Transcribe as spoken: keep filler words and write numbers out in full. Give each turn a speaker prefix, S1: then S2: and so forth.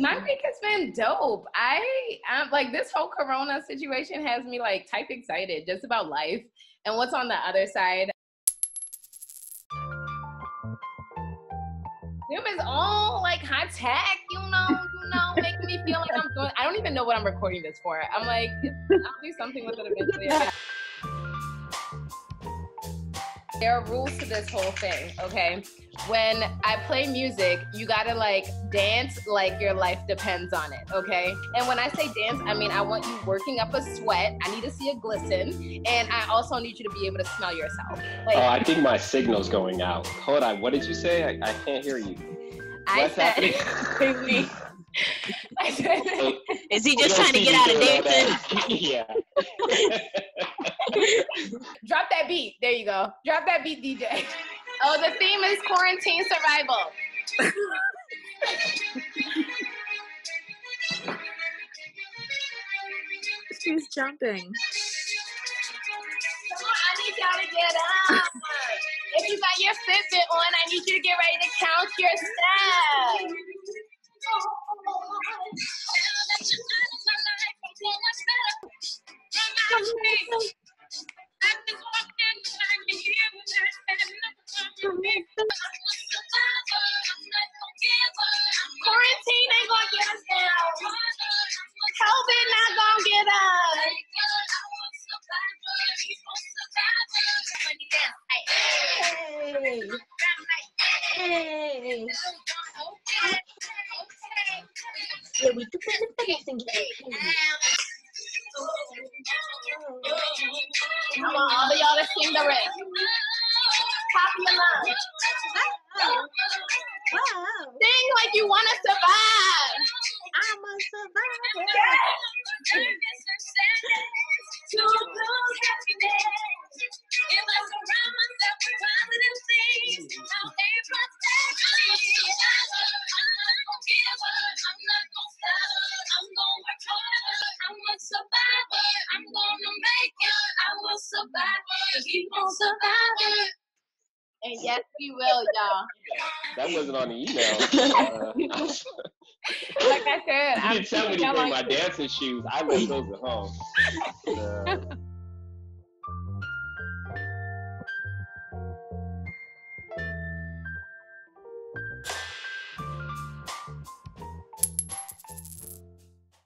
S1: My week has been dope. I, I'm like, this whole Corona situation has me like type excited just about life and what's on the other side. Zoom is all like high tech, you know, you know, making me feel like I'm doing, I don't even know what I'm recording this for. I'm like, I'll do something with it eventually. I guess. There are rules to this whole thing, okay? When I play music, you gotta like dance like your life depends on it, okay? And when I say dance, I mean I want you working up a sweat. I need to see a glisten, and I also need you to be able to smell yourself. Like,
S2: oh, I think my signal's going out. Hold on, what did you say? I, I can't hear you.
S1: I
S2: What's
S1: said,
S2: happening?
S1: I said,
S3: is he just trying to get out of dancing?
S2: Yeah.
S1: Drop that beat. There you go. Drop that beat, D J. Oh, the theme is quarantine survival.
S4: She's jumping.
S1: Come on, I need y'all to get up. If you got your Fitbit on, I need you to get ready to count your steps. Quarantine ain't gonna get us down. COVID not gonna get us.
S4: Hey. Hey. Yeah, we took the face and get
S1: I want all of y'all to sing the rest. Top of your lungs.
S4: wow.
S1: Sing like you want to survive.
S4: I'm a survivor.
S1: And yes, we will, y'all.
S2: That wasn't on the email. Uh,
S1: Like I said,
S2: you
S1: I'm
S2: didn't tell me to bring my dancing shoes. I left those at home. Uh,